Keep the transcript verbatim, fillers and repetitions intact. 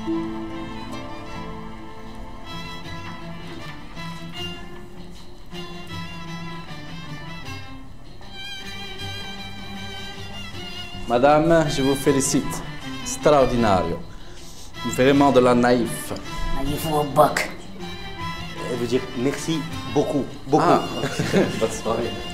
Madame, je vous félicite. Extraordinaire. Vraiment de la naïf. Naïf au boc. Elle veut dire merci beaucoup, beaucoup. Ah, bonne soirée.